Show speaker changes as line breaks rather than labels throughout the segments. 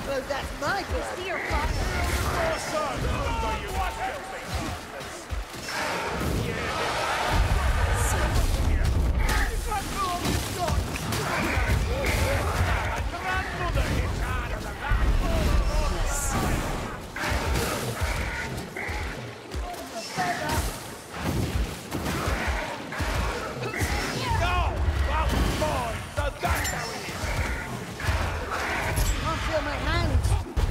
suppose that's my blood.
See your fire.
Can't feel my hands.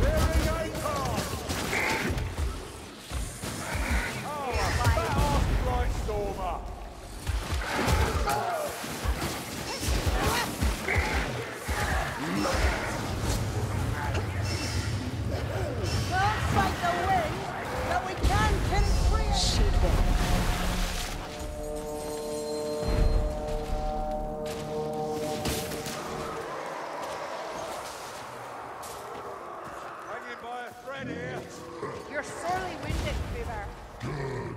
Can't fight the wind, but we can kill it free.
Hanging by a thread here.
You're sorely winded, Boober.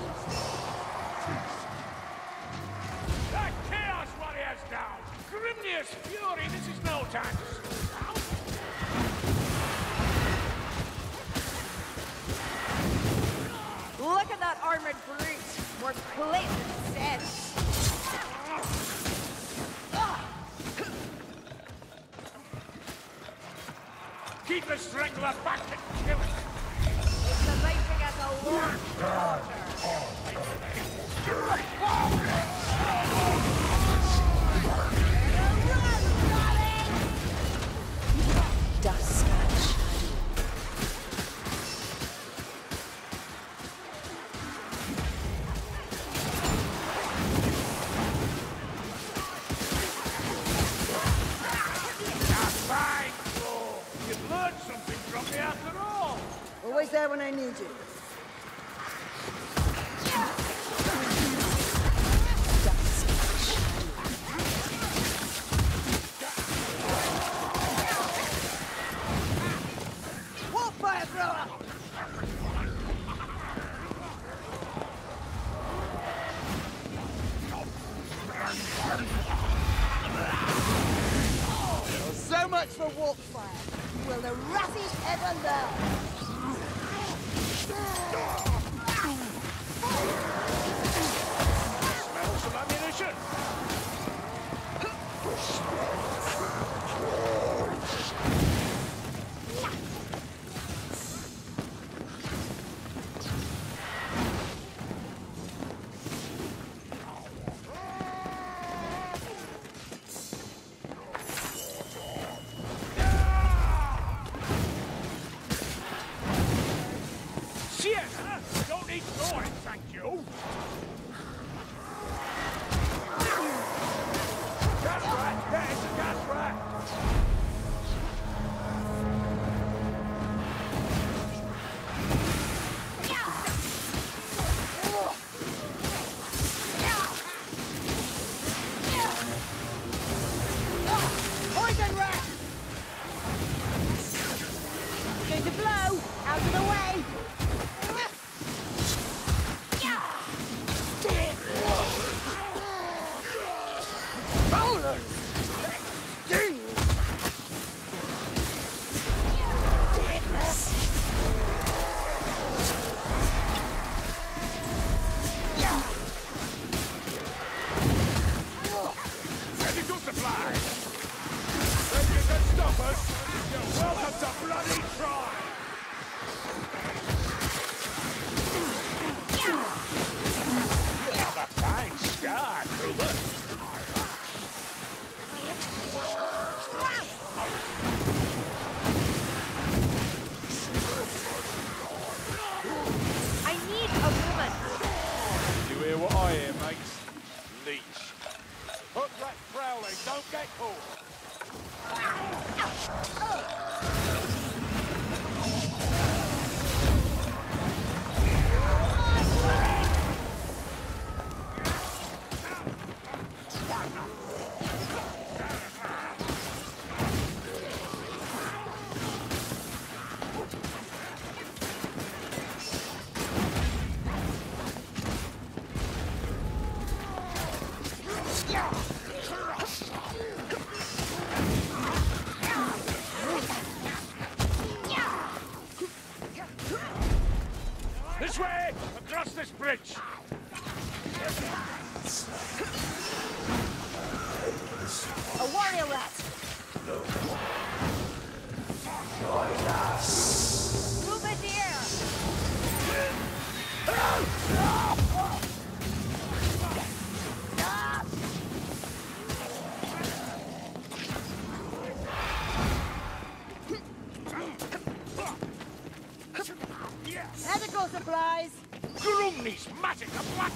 That Chaos Warrior's down! Grimnius Fury, this is no time to slow down!
Look at that armored brute. More plate than sense.
Keep the Strangler back and kill it!
It's the making as a lord daughter.
Dusk and shadow.
Fine, Claw! You've learned something from me after all!
Always there when I need you.
Dusk and shadow.
Wolf fire thrower! So much for wolf fire. Will the ratties ever learn?
Smell some ammunition! Sienna! Don't need throwing, thank you! Gas rat! There's a gas rat!
Poison rat! Going to blow! Out of the way! Bowlers!
Medical supplies! If you can stop us, you're welcome to bloody try! You have a fine scar, Kruger.
I need a woman.
You hear what I hear, mates? Leech. Hook rat prowling, don't get caught.
this bridge.
A warrior rat.
Bouvier!
Medical supplies.
Grumney's magic of black.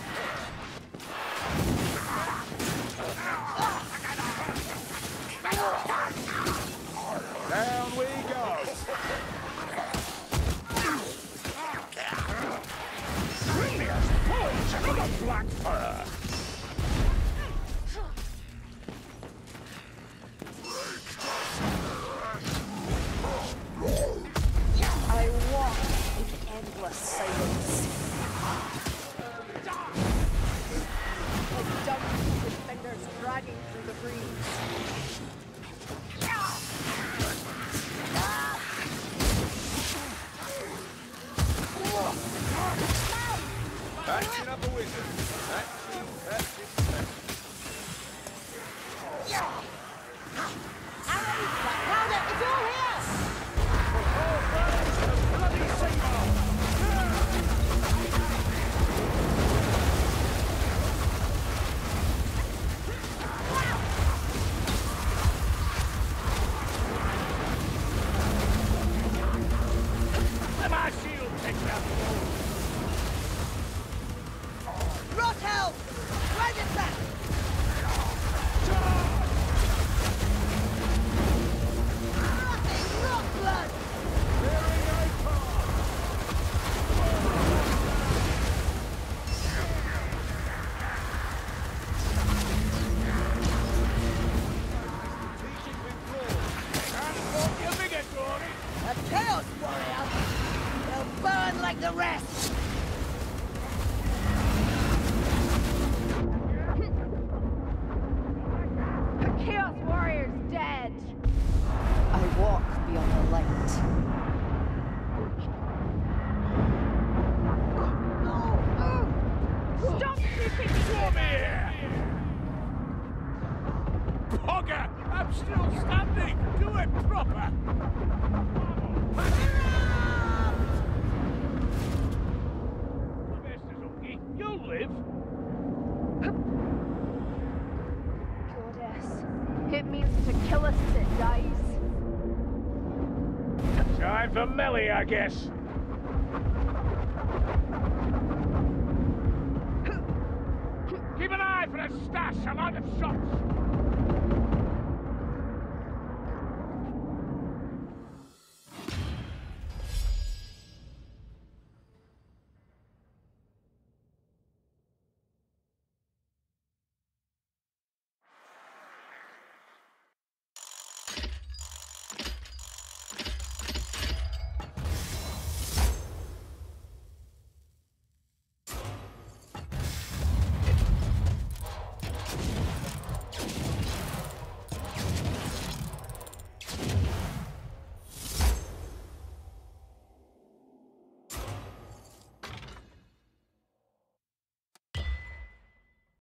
Down we go.
Grumney's bones and the black fur.
I walk in endless silence.
Like donkeys with fingers dragging through the breeze.
Patching up a wizard. Patching.
Powder, it's all here.
Let my shield take that.
Rot hell. Right it back. Nothing, not blood.
You bigger, Glory.
A chaos warrior. They'll burn like the rest.
The Chaos Warrior's dead.
I walk beyond the light.
Stop creeping me
Come here! Bugger! I'm still standing! Do it proper! Mr. Zungi, you'll live!
Goddess. It means to kill us as it dies.
Time for melee, I guess. Keep an eye for a stash. I'm out of shots.